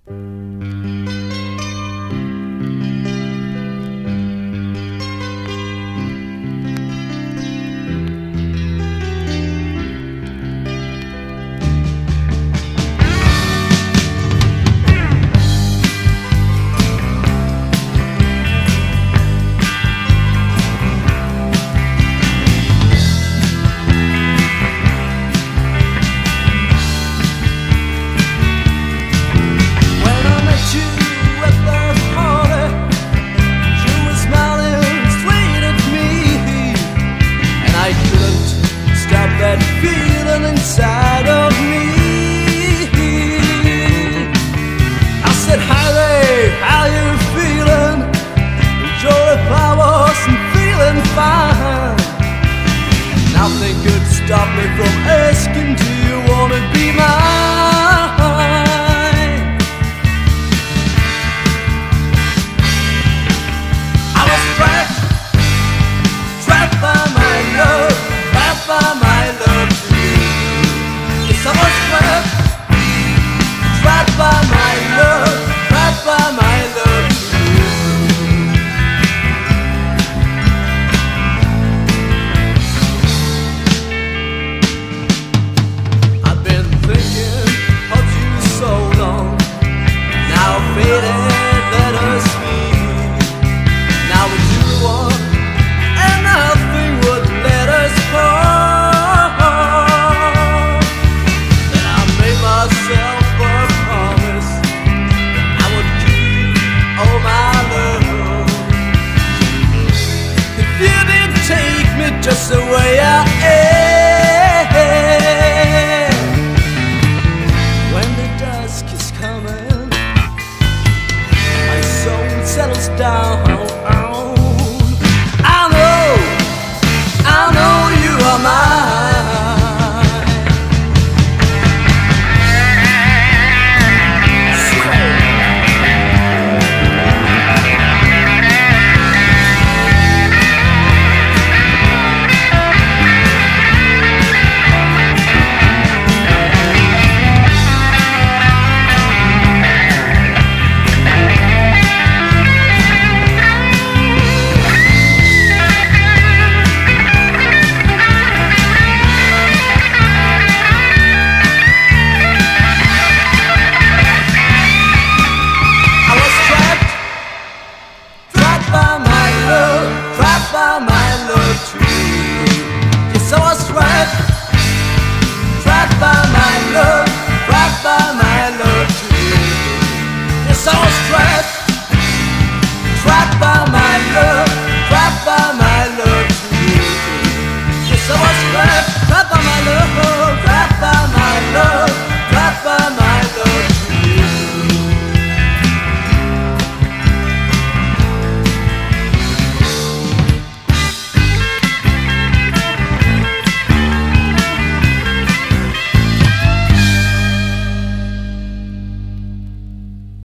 That feeling inside of me. I said, hi there, how you feeling? Sure, if I wasn't feeling fine, nothing could stop me from asking, do you wanna be mine? I was trapped by my love, trapped by my trapped by my love, trapped by my love to you. I've been thinking of you so long, now faded, let us meet. Now we're 2-1, and nothing would let us part. Then I made myself just the way I am. When the dusk is coming, my soul settles down. I know you are mine. By my love to you. Yes, I was trapped by my love, trapped by my love to you. Yes, I was trapped.